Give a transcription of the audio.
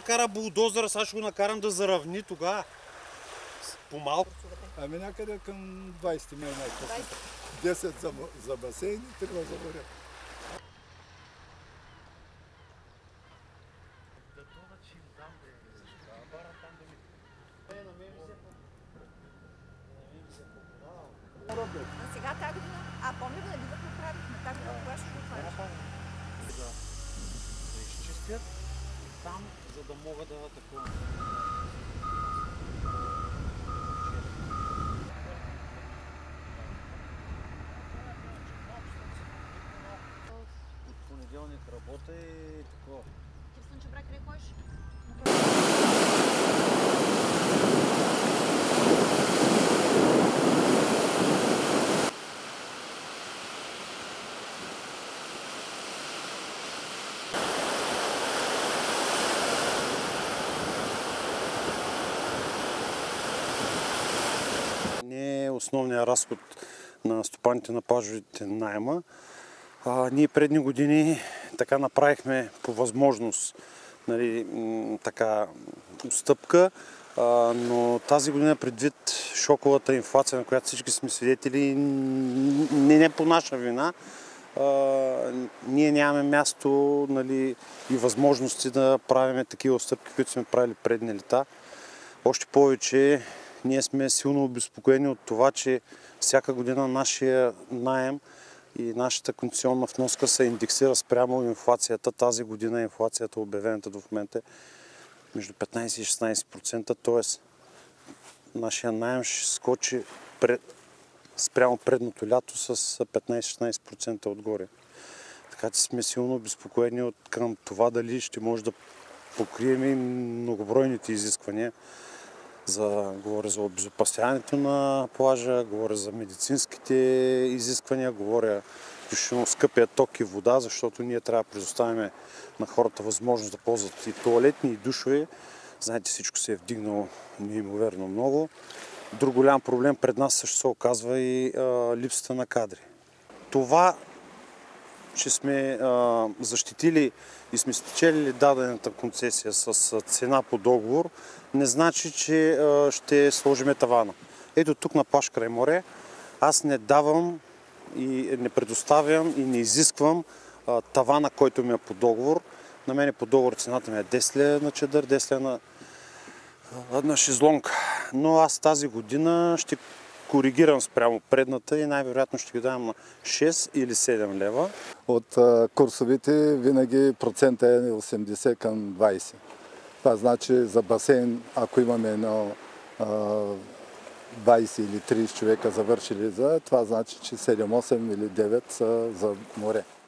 Кара булдозера, сега ще го накарам да заравни тогава. По-малко. Ами някъде към 20 май най-късно. 10 за басейн и 3 за моря. Сега тази година, помня го, нали го направихме, тази година кога ще го хванеш? Да изчистят там, за да мога да такова. От понеделник работа и такова. Ти в Слънчев бряг къде ходиш? Не е основният разход на стопаните на плажовете наема. Ние предни години така направихме по възможност, нали, така отстъпка, но тази година предвид шоковата инфлация, на която всички сме свидетели, не по наша вина, ние нямаме място, нали, и възможности да правим такива отстъпки, които сме правили предни лета. Още повече ние сме силно обезпокоени от това, че всяка година нашия наем и нашата концесионна вноска се индексира спрямо инфлацията. Тази година инфлацията, обявената до момента, е между 15 и 16%, т.е. нашия наем ще скочи спрямо предното лято с 15-16% отгоре. Така че сме силно обезпокоени към това дали ще може да покрием и многобройните изисквания. Говоря за обезопасяването на плажа, говоря за медицинските изисквания, говоря включително скъпия ток и вода, защото ние трябва да предоставяме на хората възможност да ползват и тоалетни, и душове. Знаете, всичко се е вдигнало неимоверно много. Друг голям проблем пред нас също се оказва и липсата на кадри. Това, че сме защитили и сме спечелили дадената концесия с цена по договор, не значи, че ще сложим тавана. Ето тук на плаж край море аз не давам и не предоставям и не изисквам тавана, който ми е по договор. На мен по договор цената ми е 10 лева на чадър, 10 лева на шезлонг. Но аз тази година ще коригирам спрямо предната и най-вероятно ще ги дам на 6 или 7 лева. От курсовите винаги процента е 80 към 20. Това значи за басейн, ако имаме едно 20 или 30 човека завършили това значи, че 7, 8 или 9 са за море.